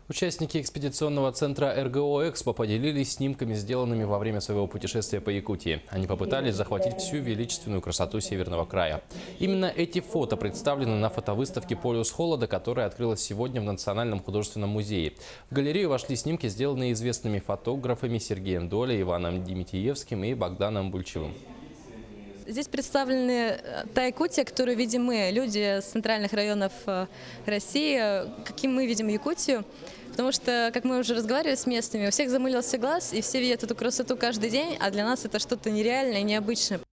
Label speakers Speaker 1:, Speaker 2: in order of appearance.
Speaker 1: Участники экспедиционного центра РГО «Экспо» поделились снимками, сделанными во время своего путешествия по Якутии. Они попытались захватить всю величественную красоту Северного края. Именно эти фото представлены на фотовыставке «Полюс холода», которая открылась сегодня в Национальном художественном музее. В галерею вошли снимки, сделанные известными фотографами Сергеем Долей, Иваном Демитиевским и Богданом Бульчевым.
Speaker 2: Здесь представлены та Якутия, которую видим мы, люди с центральных районов России, каким мы видим Якутию. Потому что, как мы уже разговаривали с местными, у всех замылился глаз, и все видят эту красоту каждый день, а для нас это что-то нереальное и необычное.